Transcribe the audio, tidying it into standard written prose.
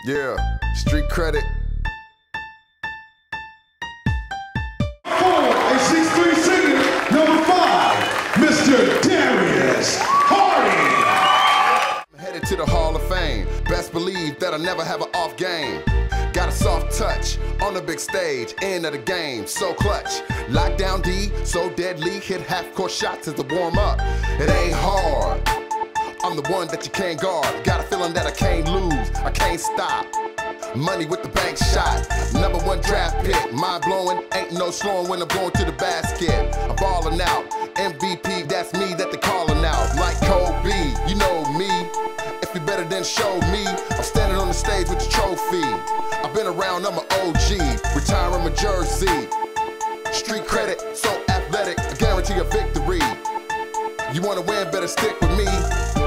Yeah, street credit. 4 and 6'3" singer, number 5, Mr. Darius Hardy. I'm headed to the Hall of Fame. Best believe that I never have an off game. Got a soft touch on the big stage, end of the game, so clutch. Lockdown D, so deadly, hit half-court shots as the warm-up. It ain't hard. I'm the one that you can't guard. Got a feeling that I can't lose, I can't stop. Money with the bank shot, number 1 draft pick. Mind blowing, ain't no slowing when I'm going to the basket. I'm balling out, MVP, that's me that they calling out. Like Kobe, you know me. If you better than show me, I'm standing on the stage with the trophy. I've been around, I'm an OG, retiring my jersey. Street credit, so athletic, I guarantee a victory. You wanna win, better stick with me.